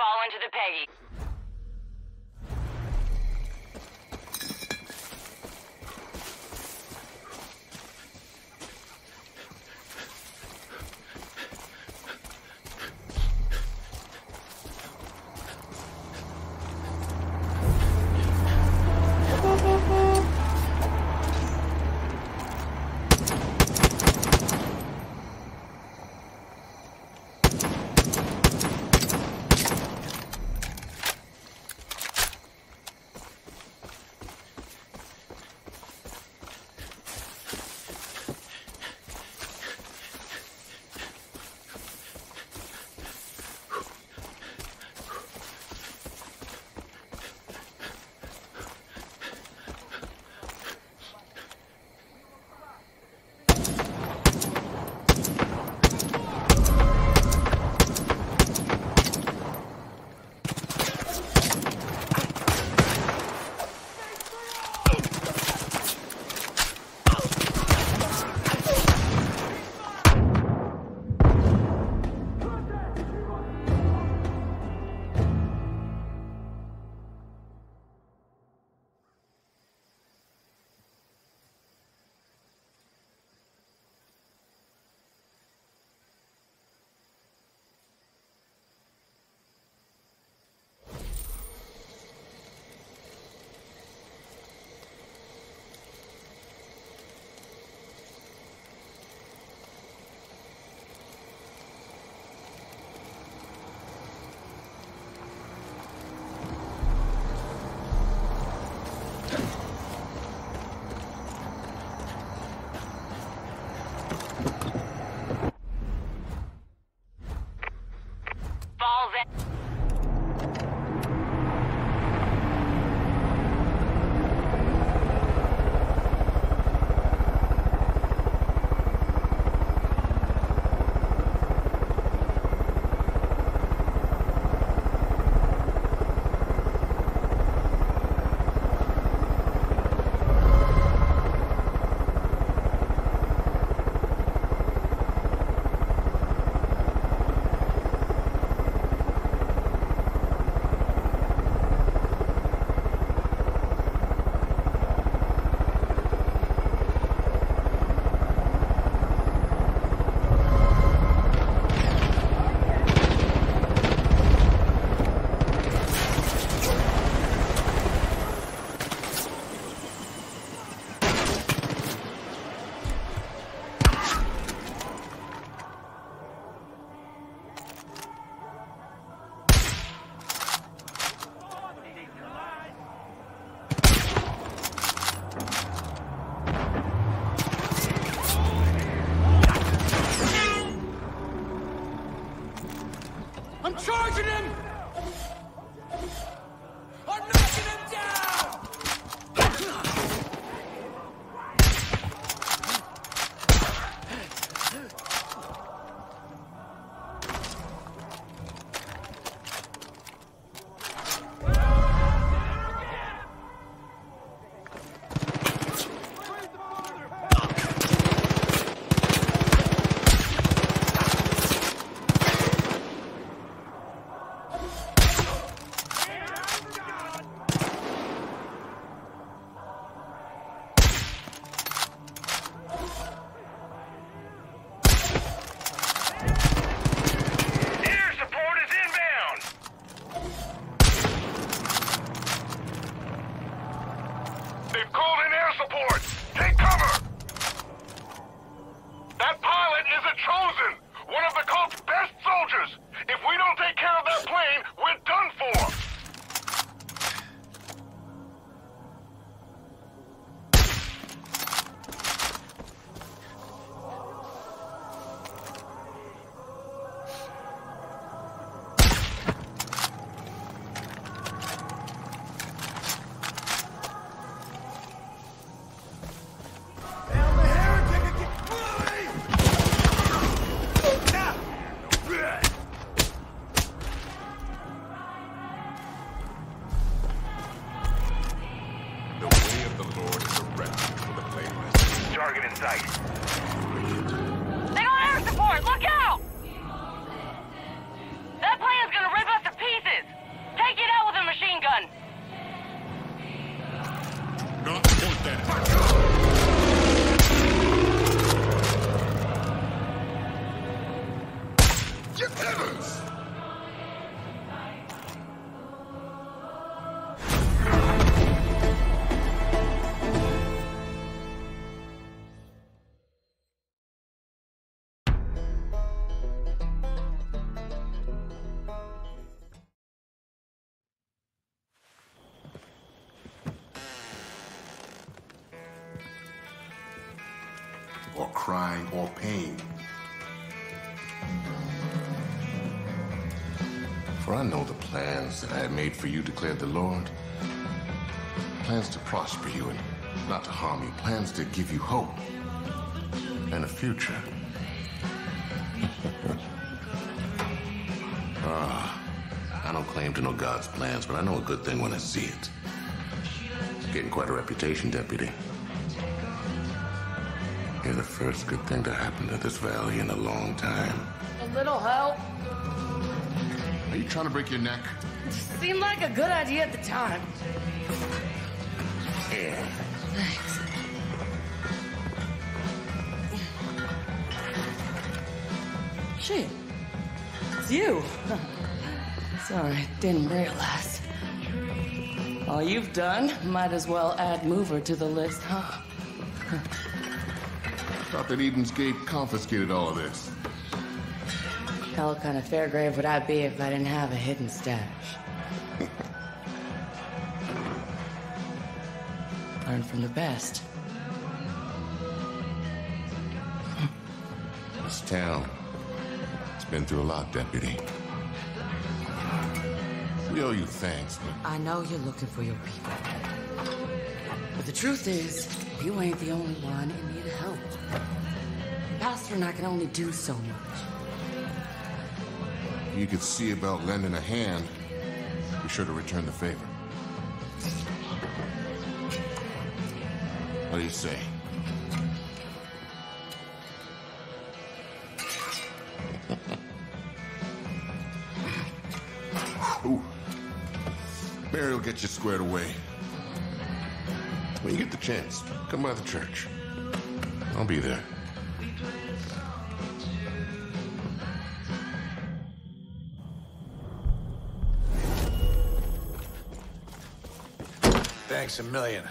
fall into the Peggy. I'm charging him! I'm knocking him down! They've called in air support! Take cover! That pilot is a Chosen! One of the cult's best soldiers! If we don't take care of that plane, we're done for! Target in sight. They got air support! Look out! That plane's gonna rip us to pieces! crime, or pain. For I know the plans that I had made for you, declared the Lord. Plans to prosper you and not to harm you. Plans to give you hope and a future. I don't claim to know God's plans, but I know a good thing when I see it. Getting quite a reputation, Deputy. You're the first good thing to happen to this valley in a long time. A little help. Are you trying to break your neck? Seemed like a good idea at the time. Yeah. Thanks. Shit. It's you. Sorry, didn't realize. All you've done, might as well add Mover to the list, huh? Thought that Eden's Gate confiscated all of this. Hell kind of fair grave would I be if I didn't have a hidden stash? Learn from the best. This town, it's been through a lot, Deputy. We owe you thanks, but I know you're looking for your people. But the truth is, you ain't the only one in need of help. Pastor and I can only do so much. you could see about lending a hand. Be sure to return the favor. What do you say? Ooh. Mary will get you squared away. When you get the chance, come by the church. I'll be there. Thanks a million.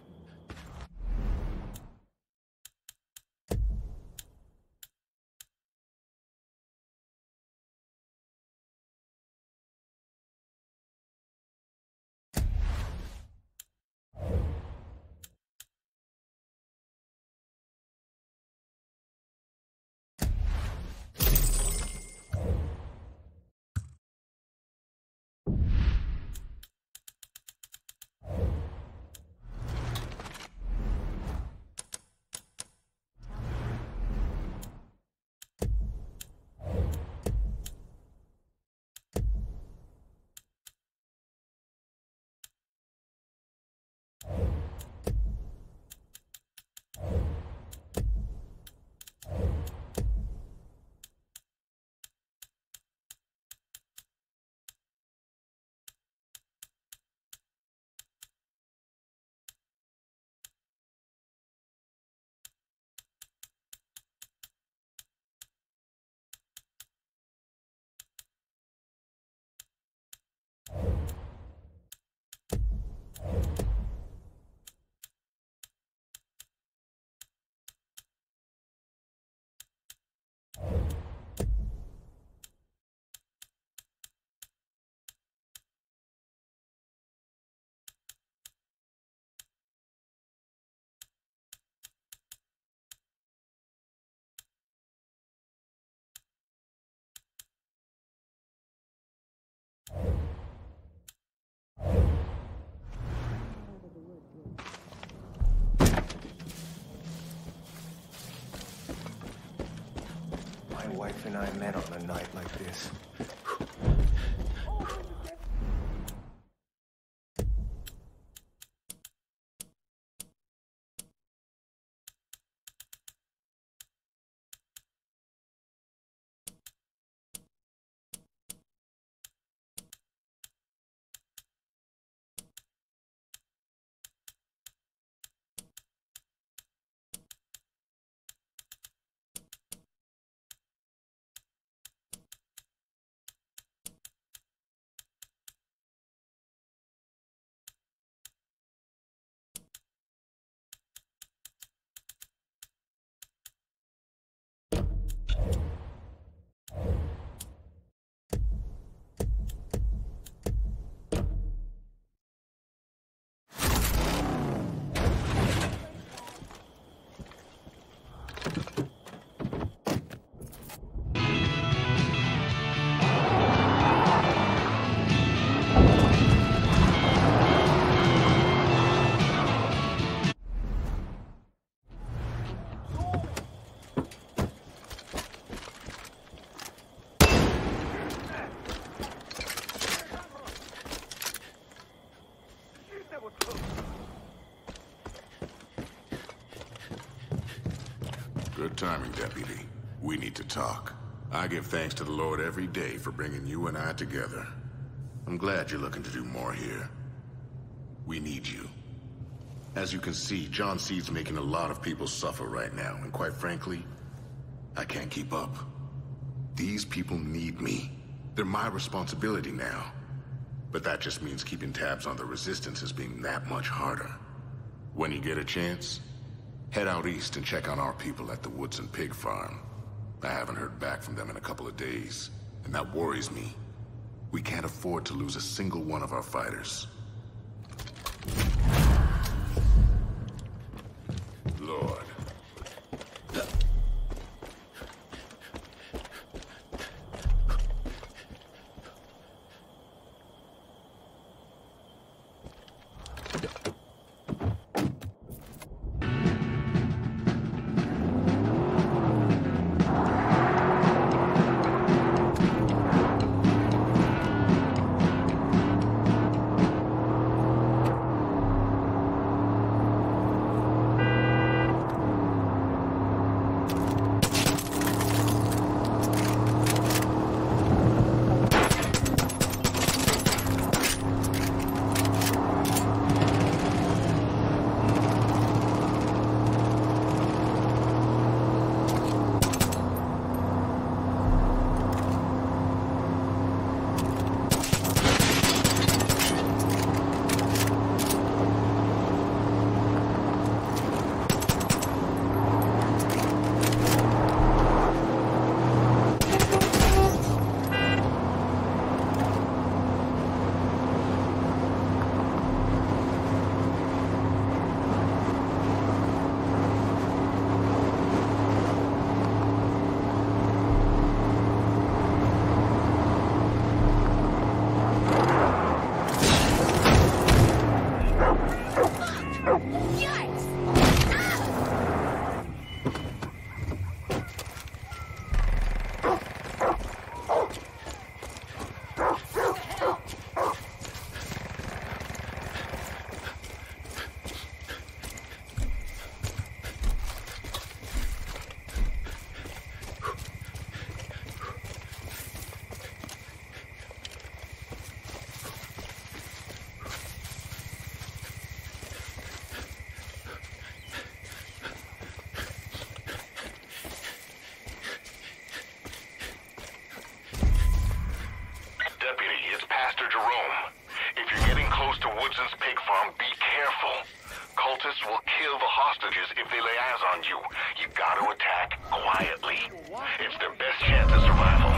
My wife and I met on a night like this. Good timing, Deputy. We need to talk. I give thanks to the Lord every day for bringing you and I together. I'm glad you're looking to do more here. We need you. As you can see, John Seed's making a lot of people suffer right now, and quite frankly, I can't keep up. These people need me. They're my responsibility now. But that just means keeping tabs on the resistance is being that much harder. When you get a chance, head out east and check on our people at the Woodson Pig Farm. I haven't heard back from them in a couple of days, and that worries me. We can't afford to lose a single one of our fighters. Lord. Woodson's pig farm, be careful. Cultists will kill the hostages if they lay eyes on you. You gotta attack quietly. It's their best chance of survival.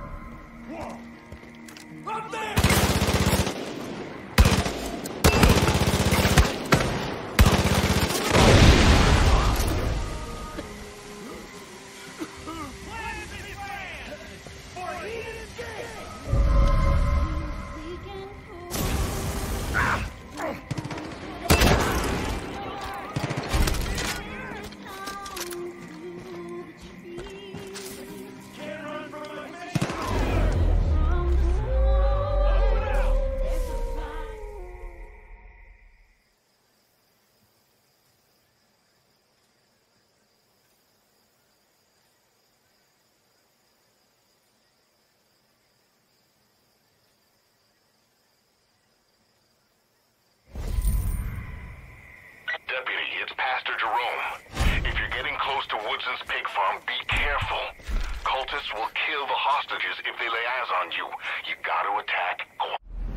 Up there! Deputy, it's Pastor Jerome. If you're getting close to Woodson's pig farm, be careful. Cultists will kill the hostages if they lay eyes on you. You gotta attack quietly.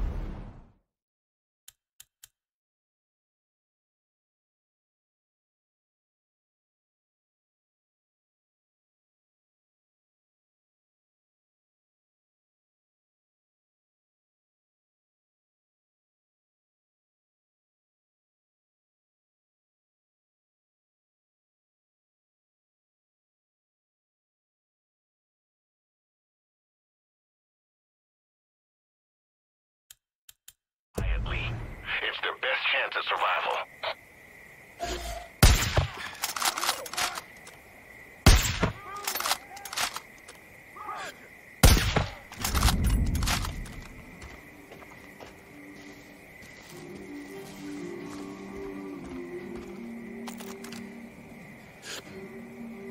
It's their best chance at survival.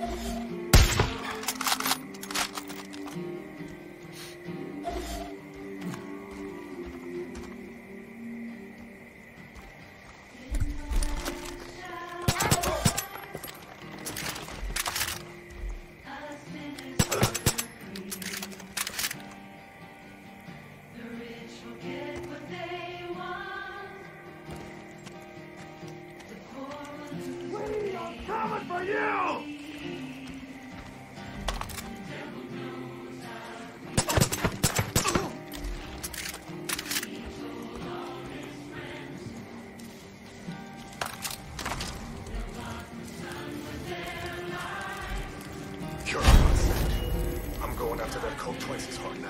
Twice as hard now.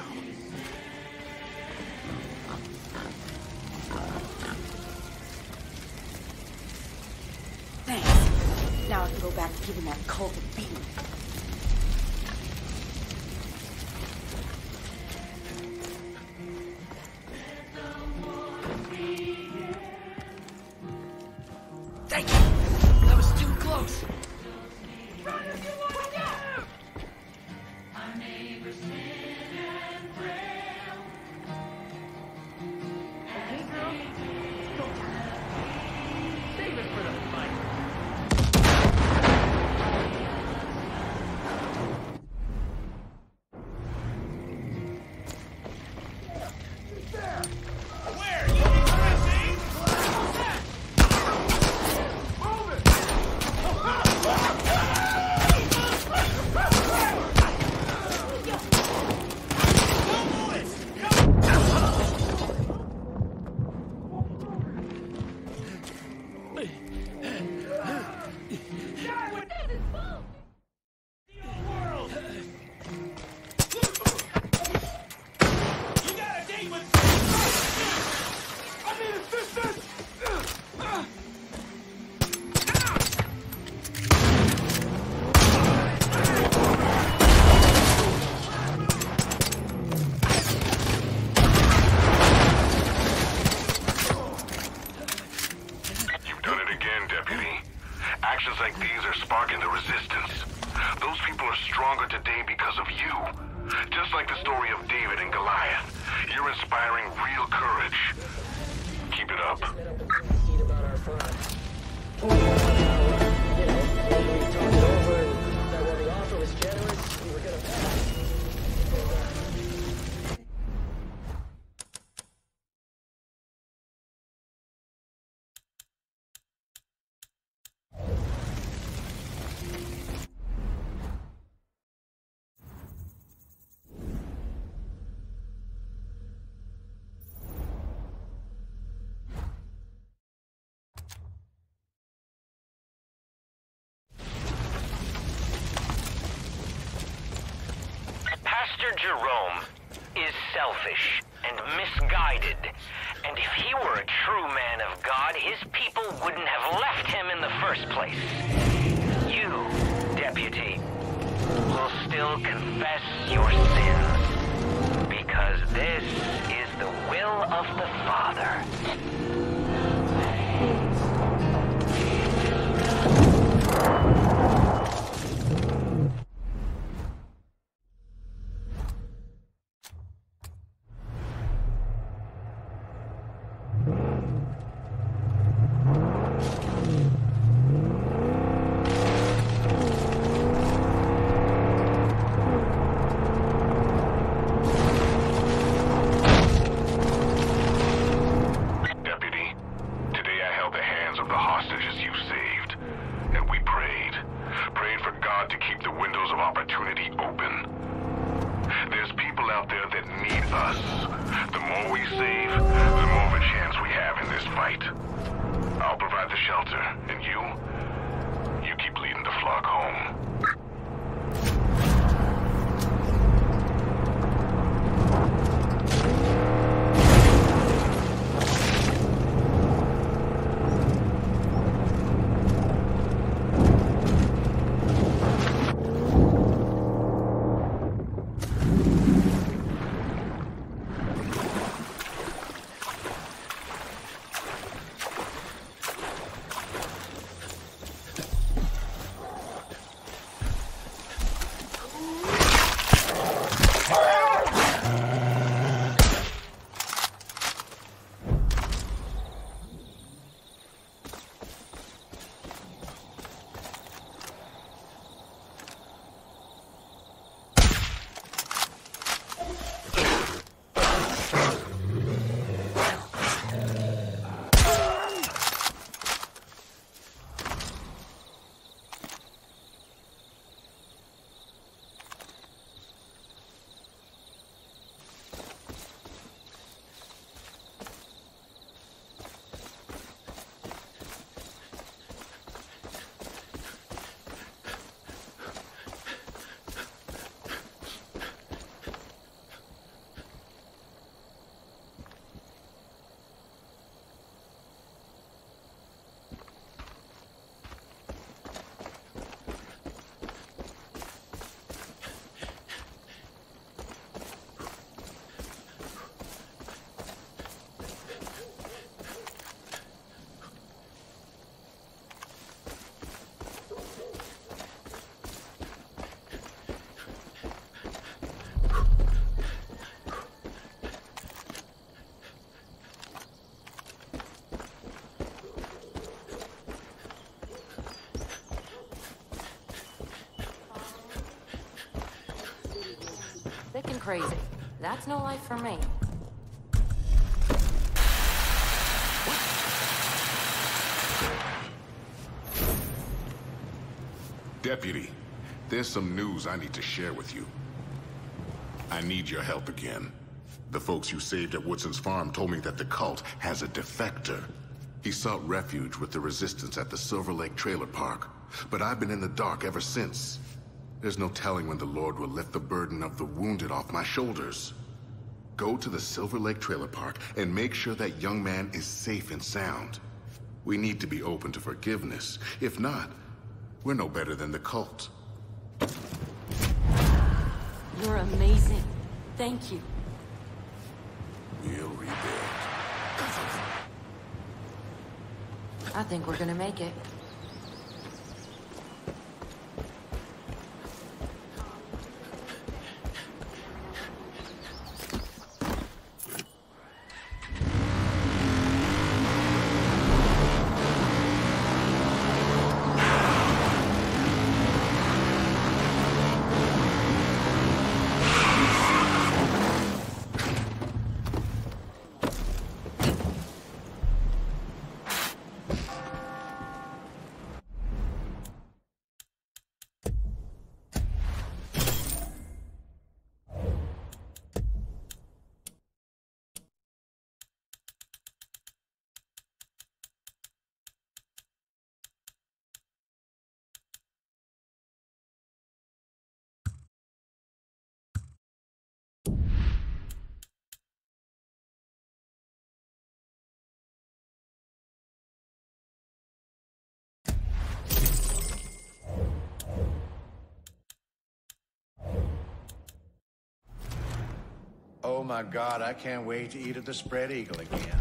Thanks. Now I can go back to giving that cult a beating. Thank you! That was too close! Run if you want to go! Our neighbors thin and frail. Okay, girl. Go. Save it for the fight. Where? You need pressing? Move it! Actions like these are sparking the resistance. Those people are stronger today because of you. Just like the story of David and Goliath. You're inspiring real courage. Keep it up. Pastor Jerome is selfish and misguided, and if he were a true man of God, his people wouldn't have left him in the first place. You, Deputy, will still confess your sins, because this is the will of the Father. crazy. That's no life for me. Deputy, there's some news I need to share with you. I need your help again. The folks you saved at Woodson's farm told me that the cult has a defector. He sought refuge with the Resistance at the Silver Lake Trailer Park, but I've been in the dark ever since. There's no telling when the Lord will lift the burden of the wounded off my shoulders. Go to the Silver Lake Trailer Park and make sure that young man is safe and sound. We need to be open to forgiveness. If not, we're no better than the cult. You're amazing. Thank you. We'll rebuild. I think we're gonna make it. Oh my God, I can't wait to eat at the Spread Eagle again.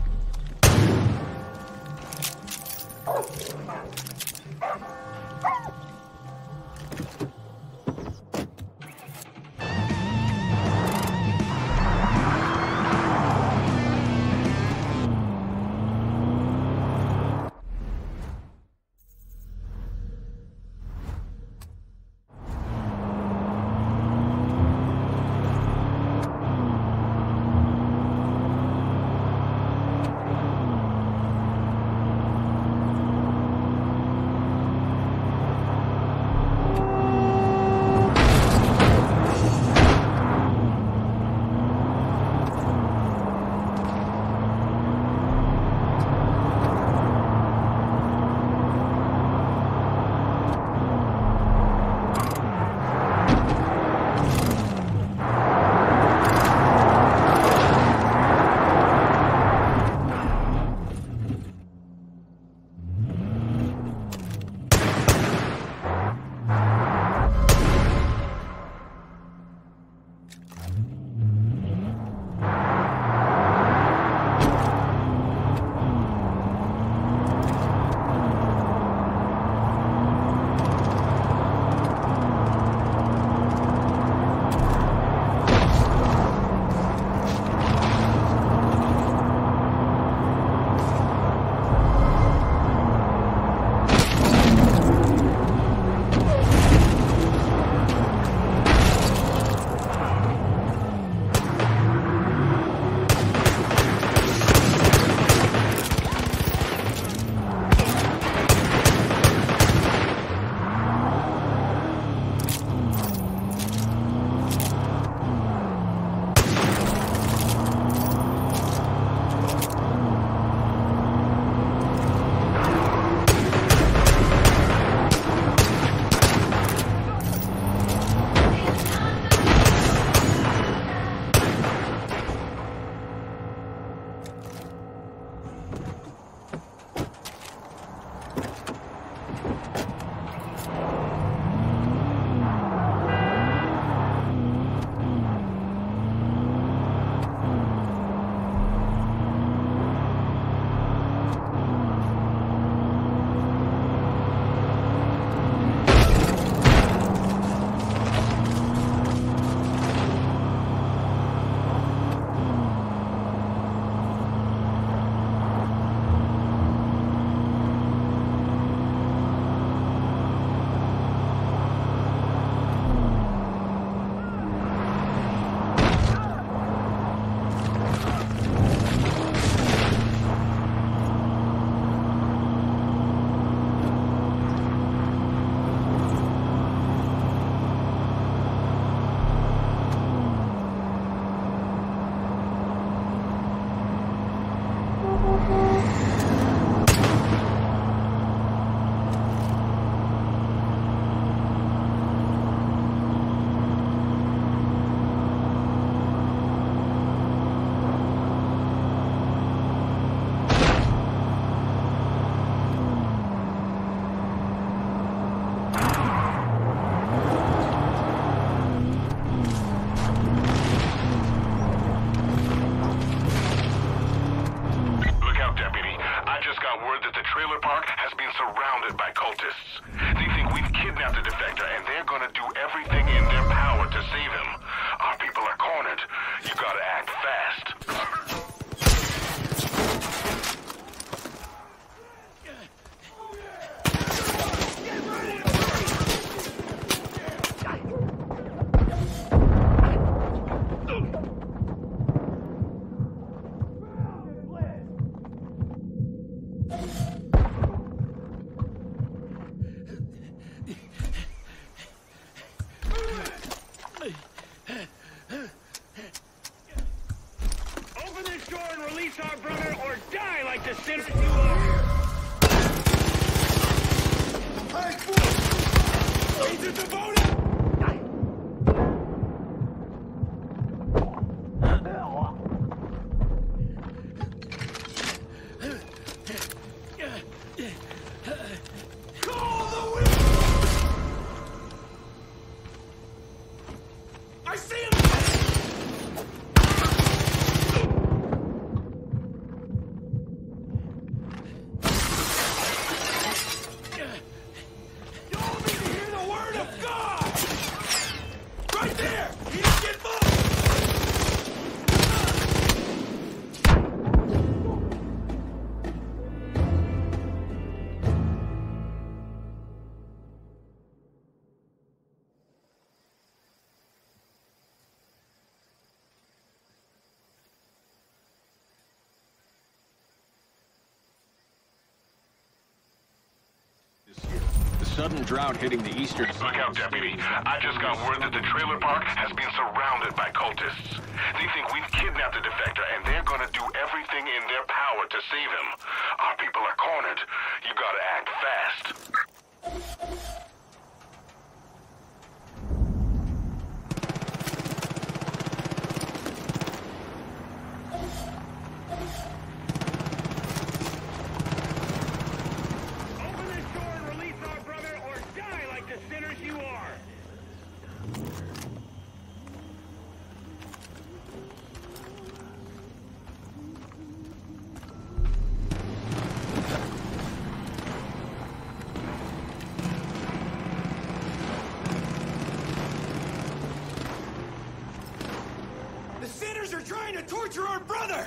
trailer park has been surrounded by cultists. They think we've kidnapped the defector, and they're gonna do everything in their power to save him. Our people are cornered. You gotta act fast. Open this door and release our brother, or die like the sinners you are! Hey, fool! He's a devoted! Call the wind! I see him! Sudden drought hitting the eastern Look out, Deputy. I just got word that the trailer park has been surrounded by cultists. They think we've kidnapped the defector, and they're gonna do everything in their power to save him. Our people are cornered. You gotta act fast. They're trying to torture our brother!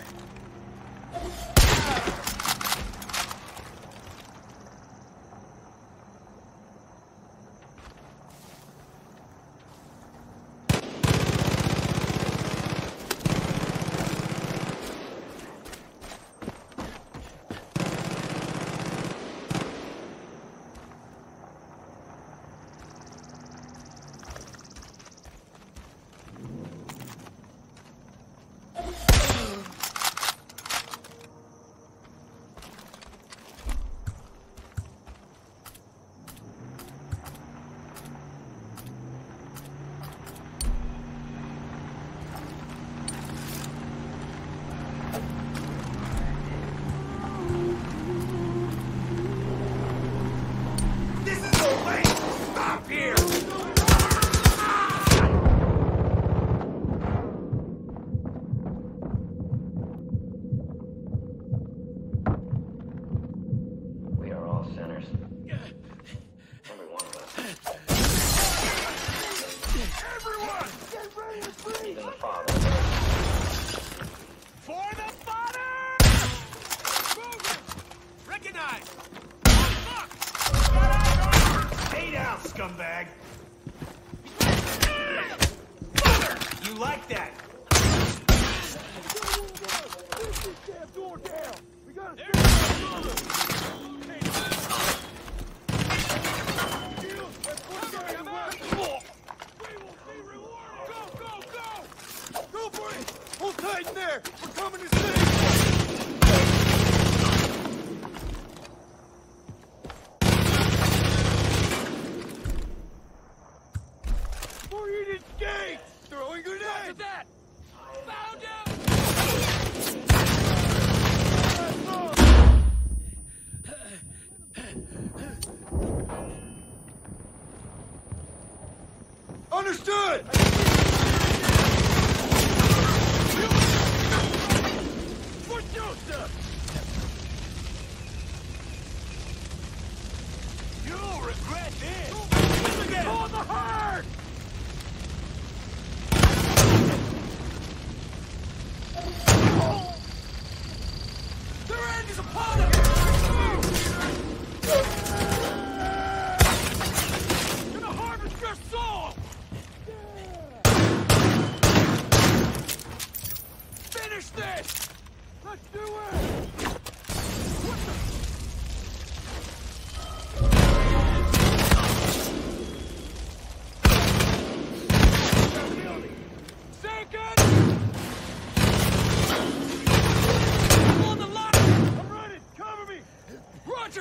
Scumbag! You like that? Go for it! Hold tight in there! We're coming to save you! Throwing grenades! After that! Found him! Understood! For Joseph!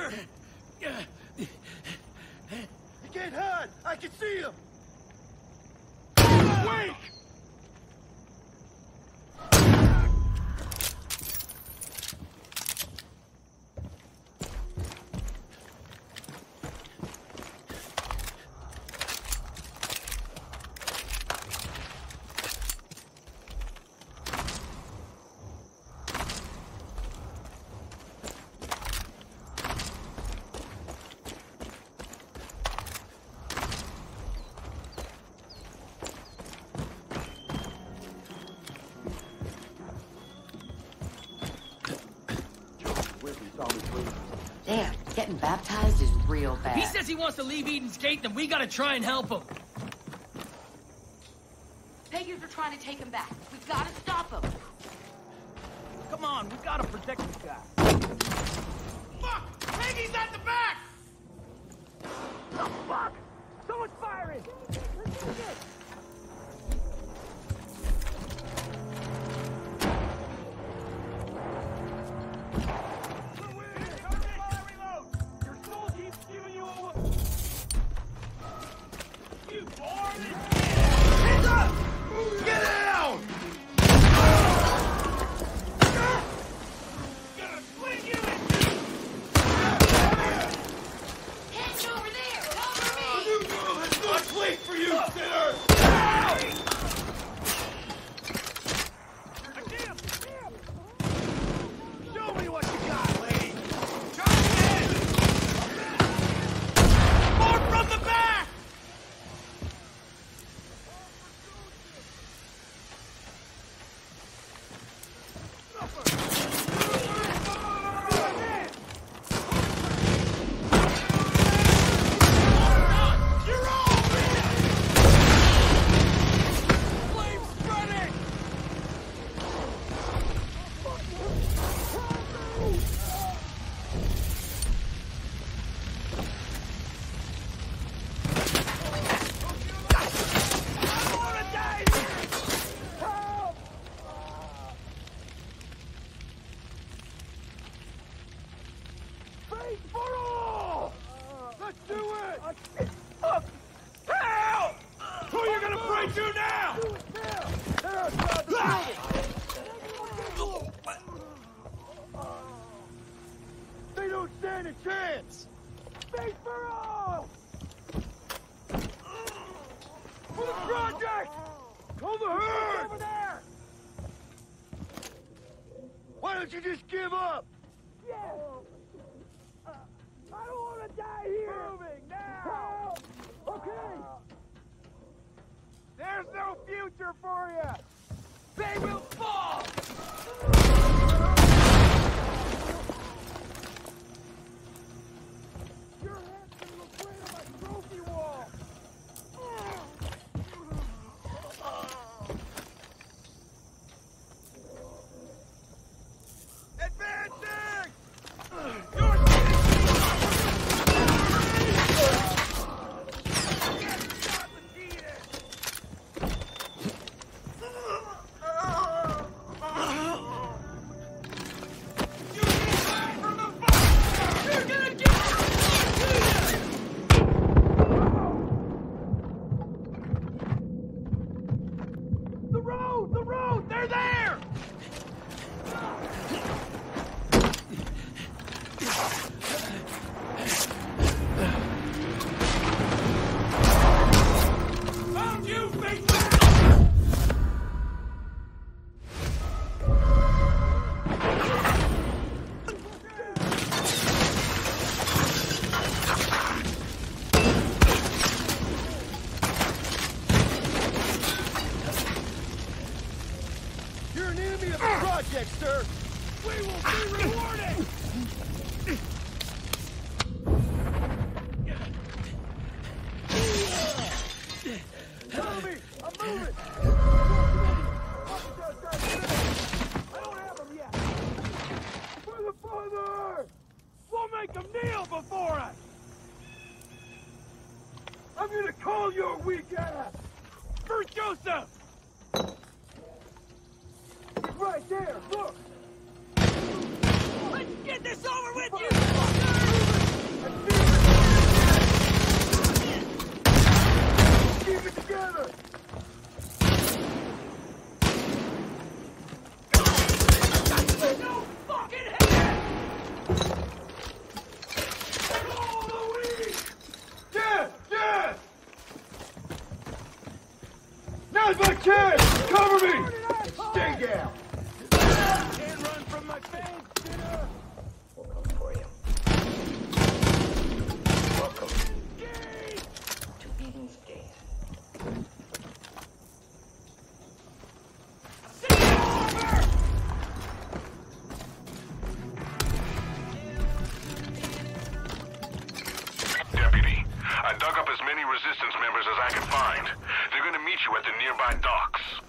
Roger! He can't hide! I can see him! Wait! Damn, getting baptized is real bad. He says he wants to leave Eden's Gate, then we gotta try and help him. Pagans are trying to take him back. We've got to stop him. Come on, we gotta protect this guy. Fuck! Peggy's at the back! Oh, fuck! Someone's firing! Get down! Hands over there! Cover me! Let's wait for you, sinner! Show me what you got, lady! Charge in! More from the back! They don't stand a chance! Faith for all! For the project! Over here! Over there! Why don't you just give up? Yes! I don't want to die here! Moving now! Okay! There's no future for you! They will fall! Your head's gonna look great on my trophy wall! Advancing! The road! They're there! Found you, faithful! You're an enemy of the project, sir! We will be rewarded! Follow me! I'm moving! I don't have them yet! For the Father! We'll make them kneel before us! I'm gonna call your weak ass! For Joseph! Right there, look! Let's get this over with, you fucker! many Resistance members as I can find. They're gonna meet you at the nearby docks.